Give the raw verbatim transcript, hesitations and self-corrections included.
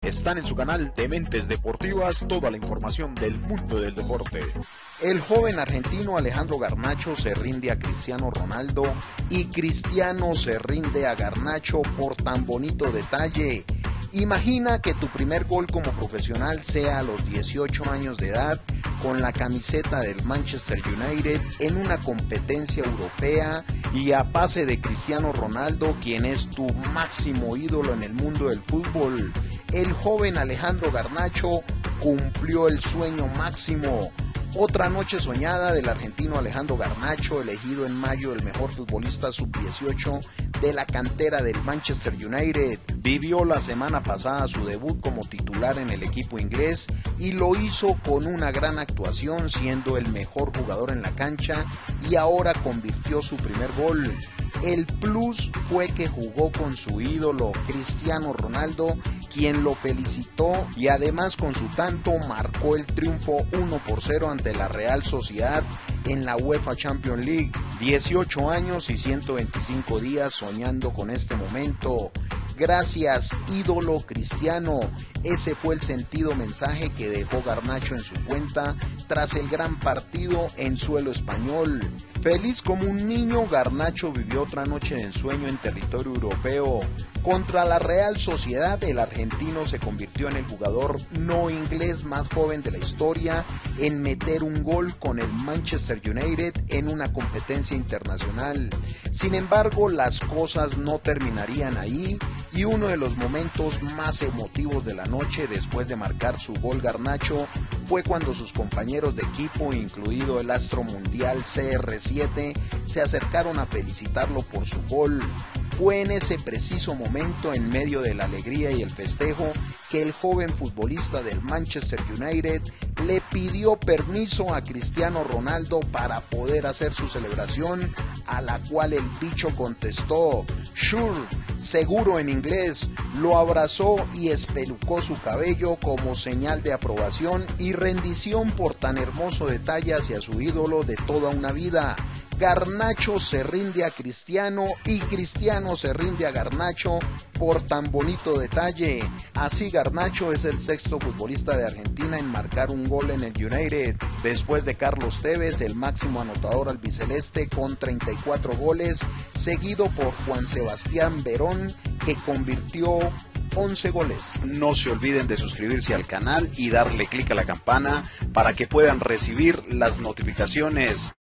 Están en su canal Dementes Deportivas toda la información del mundo del deporte. El joven argentino Alejandro Garnacho se rinde a Cristiano Ronaldo y Cristiano se rinde a Garnacho por tan bonito detalle. Imagina que tu primer gol como profesional sea a los dieciocho años de edad con la camiseta del Manchester United en una competencia europea y a pase de Cristiano Ronaldo, quien es tu máximo ídolo en el mundo del fútbol. El joven Alejandro Garnacho cumplió el sueño máximo. Otra noche soñada del argentino Alejandro Garnacho, elegido en mayo el mejor futbolista sub dieciocho de la cantera del Manchester United. Vivió la semana pasada su debut como titular en el equipo inglés y lo hizo con una gran actuación, siendo el mejor jugador en la cancha, y ahora convirtió su primer gol. El plus fue que jugó con su ídolo Cristiano Ronaldo, quien lo felicitó, y además con su tanto marcó el triunfo uno por cero ante la Real Sociedad en la UEFA Champions League. dieciocho años y ciento veinticinco días soñando con este momento. Gracias, ídolo Cristiano. Ese fue el sentido mensaje que dejó Garnacho en su cuenta tras el gran partido en suelo español. Feliz como un niño, Garnacho vivió otra noche de ensueño en territorio europeo. Contra la Real Sociedad, el argentino se convirtió en el jugador no inglés más joven de la historia en meter un gol con el Manchester United en una competencia internacional. Sin embargo, las cosas no terminarían ahí, y uno de los momentos más emotivos de la noche después de marcar su gol Garnacho fue cuando sus compañeros de equipo, incluido el astro mundial C R siete, se acercaron a felicitarlo por su gol. Fue en ese preciso momento, en medio de la alegría y el festejo, que el joven futbolista del Manchester United le pidió permiso a Cristiano Ronaldo para poder hacer su celebración, a la cual el bicho contestó "Sure", seguro en inglés, lo abrazó y espelucó su cabello como señal de aprobación y rendición por tan hermoso detalle hacia su ídolo de toda una vida. Garnacho se rinde a Cristiano y Cristiano se rinde a Garnacho por tan bonito detalle. Así, Garnacho es el sexto futbolista de Argentina en marcar un gol en el United, después de Carlos Tevez, el máximo anotador albiceleste con treinta y cuatro goles, seguido por Juan Sebastián Verón, que convirtió once goles. No se olviden de suscribirse al canal y darle clic a la campana para que puedan recibir las notificaciones.